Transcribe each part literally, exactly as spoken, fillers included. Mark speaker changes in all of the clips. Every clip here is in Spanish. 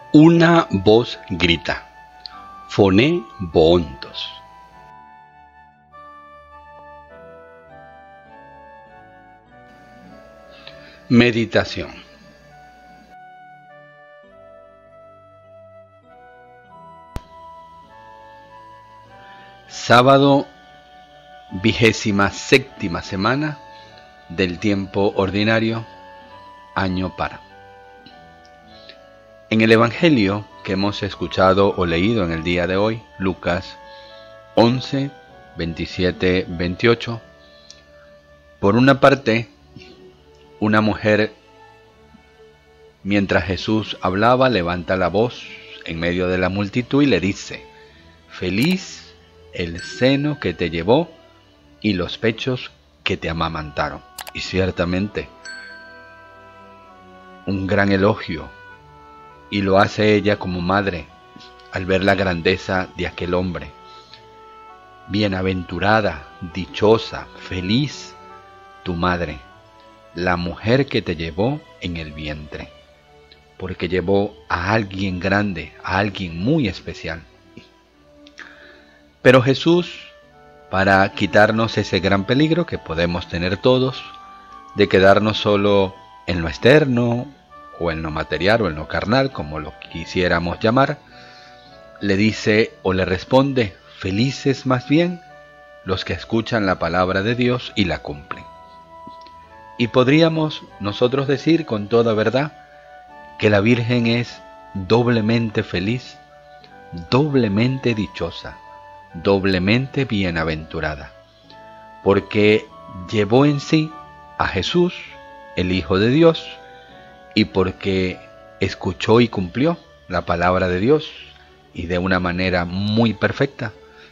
Speaker 1: Una voz grita, Phone Boontos. Meditación. Sábado, vigésima séptima semana del tiempo ordinario, año par. En el Evangelio que hemos escuchado o leído en el día de hoy, Lucas once, veintisiete, veintiocho, por una parte, una mujer, mientras Jesús hablaba, levanta la voz en medio de la multitud y le dice: feliz el seno que te llevó y los pechos que te amamantaron. Y ciertamente, un gran elogio, y lo hace ella como madre al ver la grandeza de aquel hombre. Bienaventurada, dichosa, feliz tu madre, la mujer que te llevó en el vientre, porque llevó a alguien grande, a alguien muy especial. Pero Jesús, para quitarnos ese gran peligro que podemos tener todos, de quedarnos solo en lo externo, o en lo material, o en lo carnal, como lo quisiéramos llamar, le dice o le responde: felices más bien los que escuchan la palabra de Dios y la cumplen. Y podríamos nosotros decir con toda verdad que la Virgen es doblemente feliz, doblemente dichosa, doblemente bienaventurada, porque llevó en sí a Jesús, el Hijo de Dios, y porque escuchó y cumplió la palabra de Dios, y de una manera muy perfecta.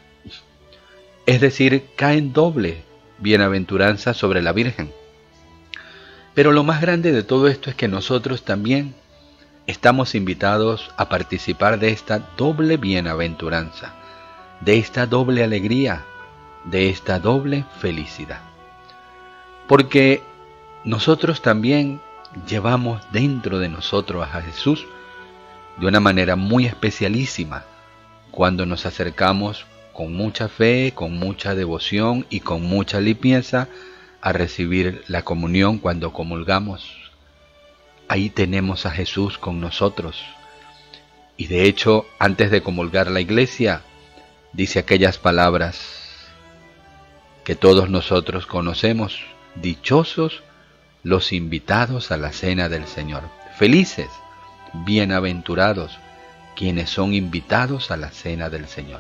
Speaker 1: Es decir, caen doble bienaventuranza sobre la Virgen. Pero lo más grande de todo esto es que nosotros también estamos invitados a participar de esta doble bienaventuranza, de esta doble alegría, de esta doble felicidad. Porque nosotros también llevamos dentro de nosotros a Jesús de una manera muy especialísima cuando nos acercamos con mucha fe, con mucha devoción y con mucha limpieza a recibir la comunión cuando comulgamos. Ahí tenemos a Jesús con nosotros. Y de hecho, antes de comulgar la iglesia, dice aquellas palabras que todos nosotros conocemos: dichosos los invitados a la cena del Señor. Felices, bienaventurados, quienes son invitados a la cena del Señor.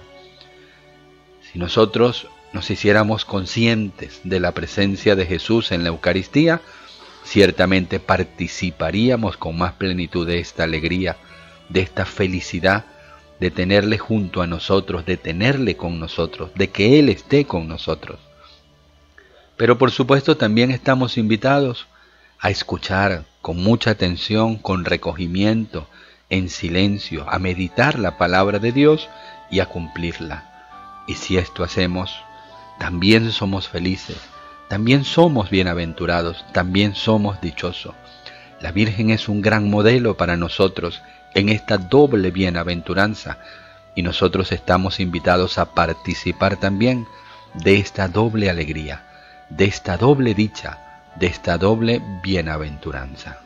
Speaker 1: Si nosotros nos hiciéramos conscientes de la presencia de Jesús en la Eucaristía, ciertamente participaríamos con más plenitud de esta alegría, de esta felicidad, de tenerle junto a nosotros, de tenerle con nosotros, de que Él esté con nosotros. Pero por supuesto también estamos invitados a escuchar con mucha atención, con recogimiento, en silencio, a meditar la palabra de Dios y a cumplirla. Y si esto hacemos, también somos felices, también somos bienaventurados, también somos dichosos. La Virgen es un gran modelo para nosotros en esta doble bienaventuranza, y nosotros estamos invitados a participar también de esta doble alegría, de esta doble dicha, de esta doble bienaventuranza.